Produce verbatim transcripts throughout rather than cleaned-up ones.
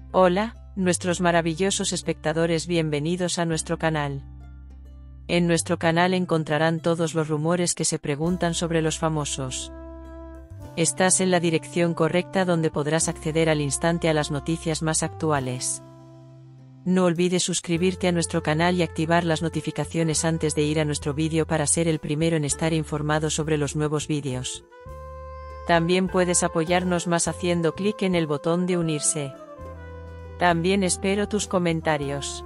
Hola, nuestros maravillosos espectadores, bienvenidos a nuestro canal. En nuestro canal encontrarán todos los rumores que se preguntan sobre los famosos. Estás en la dirección correcta, donde podrás acceder al instante a las noticias más actuales. No olvides suscribirte a nuestro canal y activar las notificaciones antes de ir a nuestro vídeo para ser el primero en estar informado sobre los nuevos vídeos. También puedes apoyarnos más haciendo clic en el botón de unirse. También espero tus comentarios.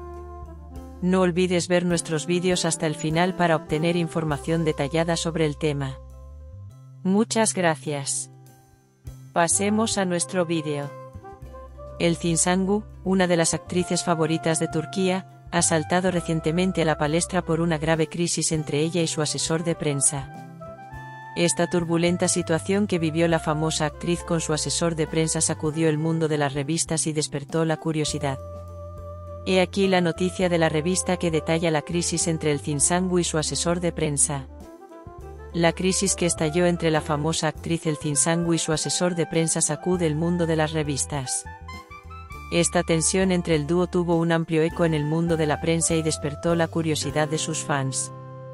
No olvides ver nuestros vídeos hasta el final para obtener información detallada sobre el tema. Muchas gracias. Pasemos a nuestro vídeo. Elçin Sangu, una de las actrices favoritas de Turquía, ha saltado recientemente a la palestra por una grave crisis entre ella y su asesor de prensa. Esta turbulenta situación que vivió la famosa actriz con su asesor de prensa sacudió el mundo de las revistas y despertó la curiosidad. He aquí la noticia de la revista que detalla la crisis entre Elçin Sangu y su asesor de prensa. La crisis que estalló entre la famosa actriz Elçin Sangu y su asesor de prensa sacude el mundo de las revistas. Esta tensión entre el dúo tuvo un amplio eco en el mundo de la prensa y despertó la curiosidad de sus fans.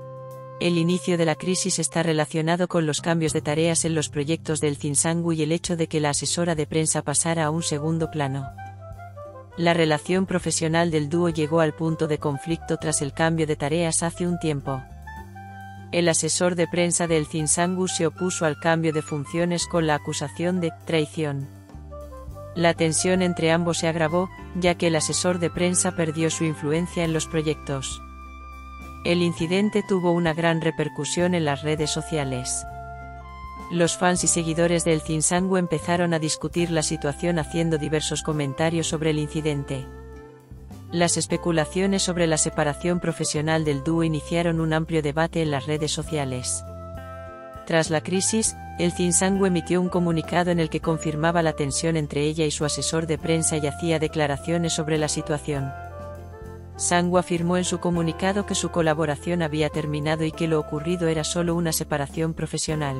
El inicio de la crisis está relacionado con los cambios de tareas en los proyectos de Elçin Sangu y el hecho de que la asesora de prensa pasara a un segundo plano. La relación profesional del dúo llegó al punto de conflicto tras el cambio de tareas hace un tiempo. El asesor de prensa de Elçin Sangu se opuso al cambio de funciones con la acusación de traición. La tensión entre ambos se agravó, ya que el asesor de prensa perdió su influencia en los proyectos. El incidente tuvo una gran repercusión en las redes sociales. Los fans y seguidores de Elçin Sangu empezaron a discutir la situación haciendo diversos comentarios sobre el incidente. Las especulaciones sobre la separación profesional del dúo iniciaron un amplio debate en las redes sociales. Tras la crisis, Elçin Sangu emitió un comunicado en el que confirmaba la tensión entre ella y su asesor de prensa y hacía declaraciones sobre la situación. Sangu afirmó en su comunicado que su colaboración había terminado y que lo ocurrido era solo una separación profesional.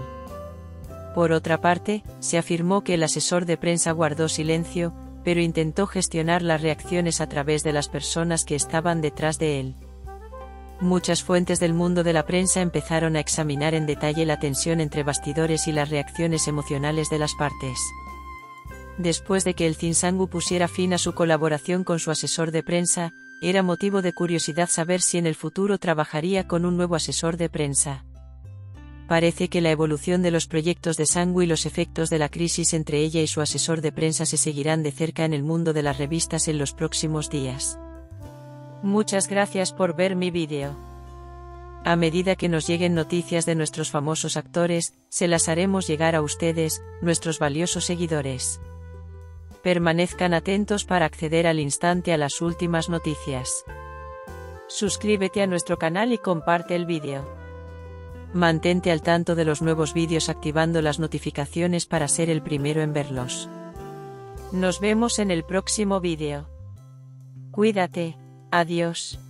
Por otra parte, se afirmó que el asesor de prensa guardó silencio, pero intentó gestionar las reacciones a través de las personas que estaban detrás de él. Muchas fuentes del mundo de la prensa empezaron a examinar en detalle la tensión entre bastidores y las reacciones emocionales de las partes. Después de que Elçin Sangu pusiera fin a su colaboración con su asesor de prensa, era motivo de curiosidad saber si en el futuro trabajaría con un nuevo asesor de prensa. Parece que la evolución de los proyectos de Sangu y los efectos de la crisis entre ella y su asesor de prensa se seguirán de cerca en el mundo de las revistas en los próximos días. Muchas gracias por ver mi vídeo. A medida que nos lleguen noticias de nuestros famosos actores, se las haremos llegar a ustedes, nuestros valiosos seguidores. Permanezcan atentos para acceder al instante a las últimas noticias. Suscríbete a nuestro canal y comparte el vídeo. Mantente al tanto de los nuevos vídeos activando las notificaciones para ser el primero en verlos. Nos vemos en el próximo vídeo. Cuídate. Adiós.